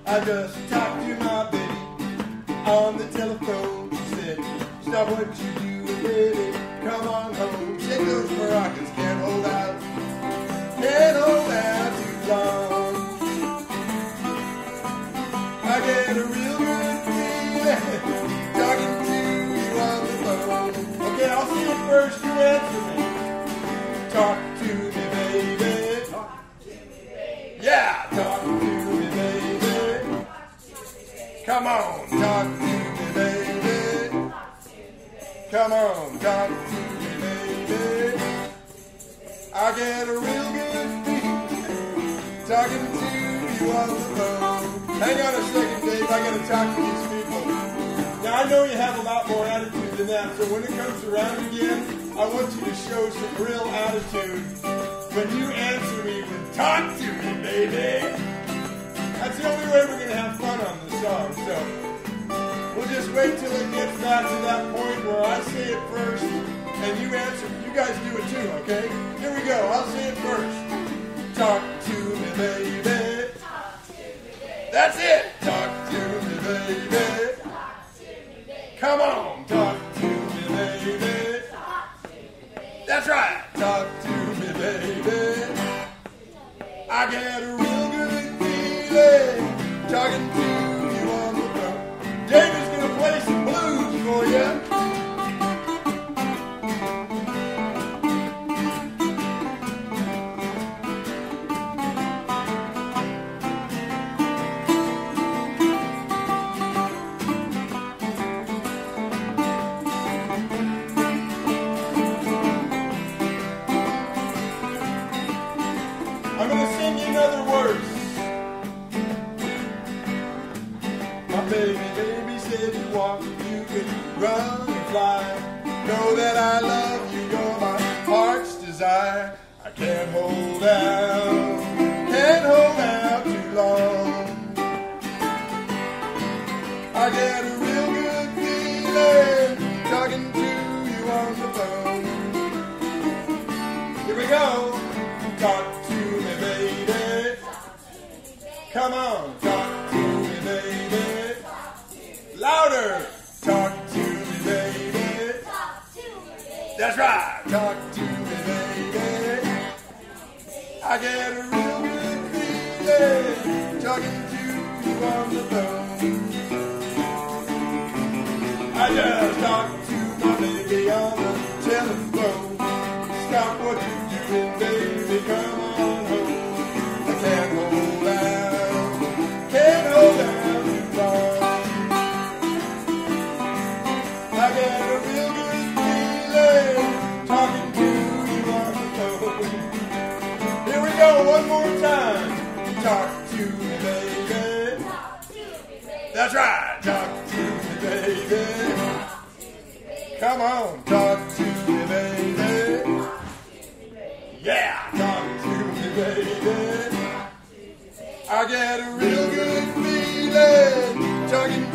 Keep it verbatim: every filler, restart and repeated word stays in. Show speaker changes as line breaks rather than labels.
I just talked to my baby on the telephone. She said, stop what you do, baby, come on home. She said, those maracas can't hold out, can't hold out too long. I get a real good feeling talking to you on the phone. Okay, I'll see it first, you answer me. Talk to me, baby. Talk to me, baby. Yeah, talk to me, baby. Come on, talk to me, baby. Come on, talk to me, baby. I get a real good feeling talking to you on the phone. Hang on a second, Dave. I gotta talk to these people. Now, I know you have a lot more attitude than that, so when it comes around again, I want you to show some real attitude when you answer me with talk to me, baby. That's the only way we're going to have fun on this song, so we'll just wait till it gets back to that point where I say it first and you answer. You guys do it too, okay? Here we go. I'll say it first. Talk to me, baby. That's it. Talk to me, baby. Come on, talk to me, baby. That's right. Talk to me, baby. I get a real good feeling talking to you on the phone. David's gonna play some blues for you. I'm going to sing you another verse. My baby, baby said you walk, you could run and fly. Know that I love you, you're my heart's desire. I can't hold out, can't hold out too long. I get a real good feeling talking to you on the phone. Here we go. Talk to me, baby. Come on, talk to me, baby. Louder. Talk to me, baby. That's right. Talk to me, baby. I get a real good feeling talking to you on the phone. I just talked to my baby on the telephone. Stop what you're doing, baby, come on home. I can't hold out, can't hold out too long. I get a real good feeling talking to you on the phone. Here we go, one more time. Talk to me, baby. That's right, talk to me, baby. Come on, talk to me, baby. Yeah, talk to me, baby. I get a real good feeling talking